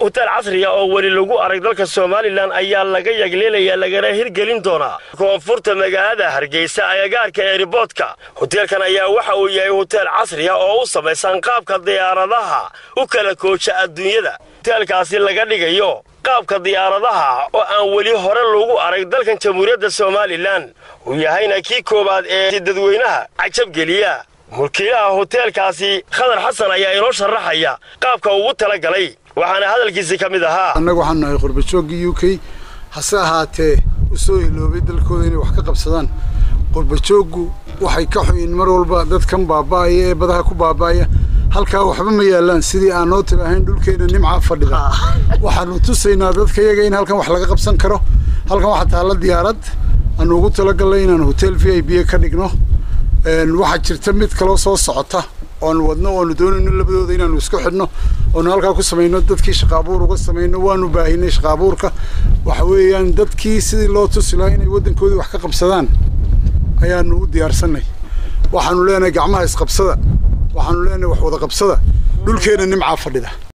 hotel casri ah oo wali lagu arag dalka Soomaaliland ayaa laga yagleelaya lagana hirgelin doonaa koonfurta magaalada Hargeysa agagaarka airportka. Hotelkan ayaa waxa uu yahay hotel casri ah oo u samaysan qaabka diyaaradaha u kala koocha adduunyada. Hotelkaasi laga dhigayo qaabka diyaaradaha oo aan wali hore lagu arag dalkan Jamhuuriyadda Soomaaliland uu yahayna kii koobaad ee dadweynaha cajab geliya. mulkiilaha hotelkaasi Khadar Xasan ayaa inoo sharaxaya qaabka ugu tala galay waxaana hadalkiisa kamid ahaa annagu waxaan nahay qurbajoogii UK hase ahaatee u soo hiloobay dalkooda inay wax ka qabsadaan qurbajoogu waxay ka xuyeen mar walba dadkan baabaaya ee badaha ku baabaaya halka waxba ma yaalaan sidii aan noo tiraaheen dhulkeena nimca fadhida waxaanu tusaynaa dadka iyaga in halkan wax laga qabsan karo halkan waxa taala diyaarad aan ugu tala galay inaan hotel VIP ka dhigno waxa jirta mid kale soo socota oo wadno oo doonayno labadooda inaanu isku xidhno oo halka ku sameeyno dadkii shaqaabuur uga sameeyno waanu baahinay shaqaabuurka waxa weeyaan dadkii sidii loo tusi lahaa inay wadankooda wax ka qabsadaan ayaanu u diyaarsanay waxaanu leenahay gacmaha is qabsada waxaanu leenahay wax wada qabsada dhulkeena nimca fadhida